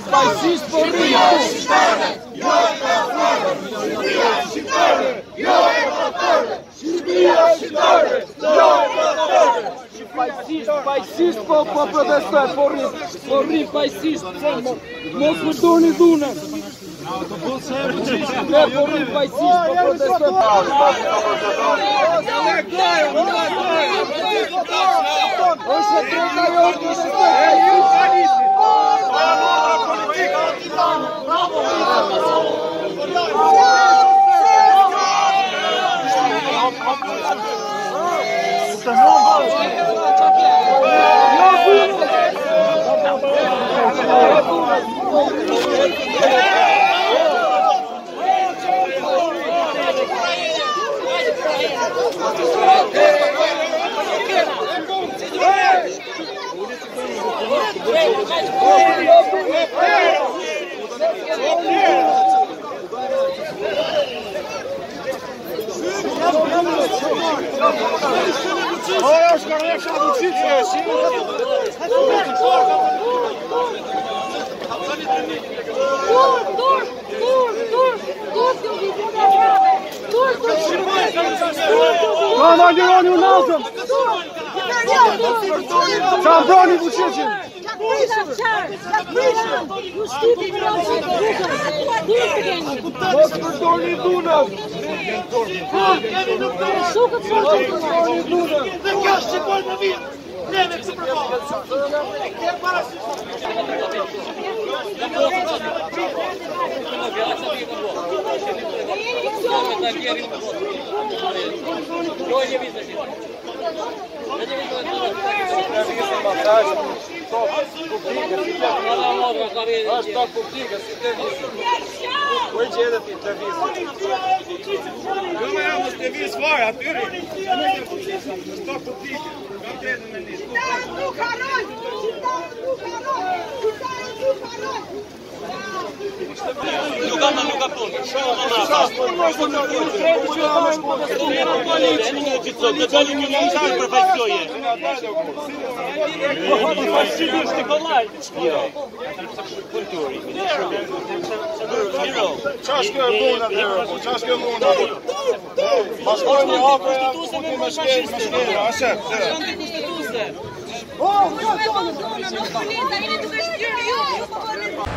Fascist po rriu! Jo e platforme! Shqipëria shqiptare! Jo e platforme! Shqipëria shqiptare! Jo e platforme! Fascist po protestoj, po rri fascist, mos përdorni dhunën. Ne po rri fascist, po protestoj. Ose treta jote, Ma njëroni u nazëm! Qa mbroni Vučićin! mos përdorni dhunën. Dhe kjo shqipojnë në vitë! Neve kësë Është tak publike, si televizor. Ku e gjetë ti televizor? Jo më jam në televiz fare, atyri. Është tak publike. Kam drejtën me ndihmë. nuk harroj! Nuk ka punë. Të dalim një lançar për fajtoje. Kulturi. Qash kjo e buna të rëpo, qash kjo e buna? Ma shkojnë një hapë e putin me shkejnë, ashe? Po, nuk e po zonë, nuk përnita, jeni duke shkyrë ju!